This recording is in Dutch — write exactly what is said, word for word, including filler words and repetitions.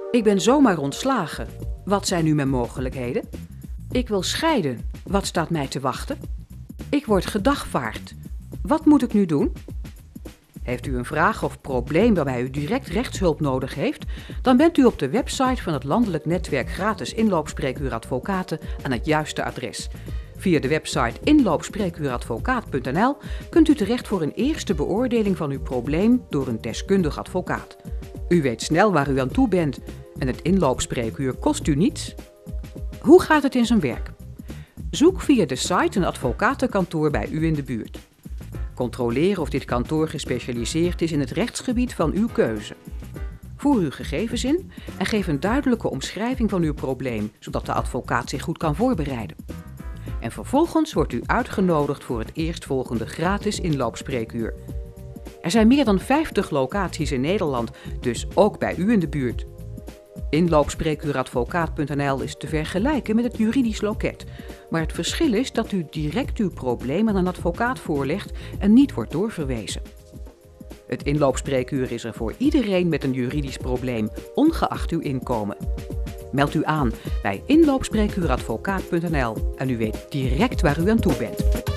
Ik ben zomaar ontslagen. Wat zijn nu mijn mogelijkheden? Ik wil scheiden. Wat staat mij te wachten? Ik word gedagvaard. Wat moet ik nu doen? Heeft u een vraag of probleem waarbij u direct rechtshulp nodig heeft, dan bent u op de website van het landelijk netwerk gratis inloopspreekuur advocaten aan het juiste adres. Via de website inloopspreekuuradvocaat punt n l kunt u terecht voor een eerste beoordeling van uw probleem door een deskundig advocaat. U weet snel waar u aan toe bent en het inloopspreekuur kost u niets. Hoe gaat het in zijn werk? Zoek via de site een advocatenkantoor bij u in de buurt. Controleer of dit kantoor gespecialiseerd is in het rechtsgebied van uw keuze. Voer uw gegevens in en geef een duidelijke omschrijving van uw probleem, zodat de advocaat zich goed kan voorbereiden. En vervolgens wordt u uitgenodigd voor het eerstvolgende gratis inloopspreekuur. Er zijn meer dan vijftig locaties in Nederland, dus ook bij u in de buurt. inloopspreekuuradvocaat punt n l is te vergelijken met het juridisch loket, maar het verschil is dat u direct uw probleem aan een advocaat voorlegt en niet wordt doorverwezen. Het inloopspreekuur is er voor iedereen met een juridisch probleem, ongeacht uw inkomen. Meld u aan bij inloopspreekuuradvocaat punt n l en u weet direct waar u aan toe bent.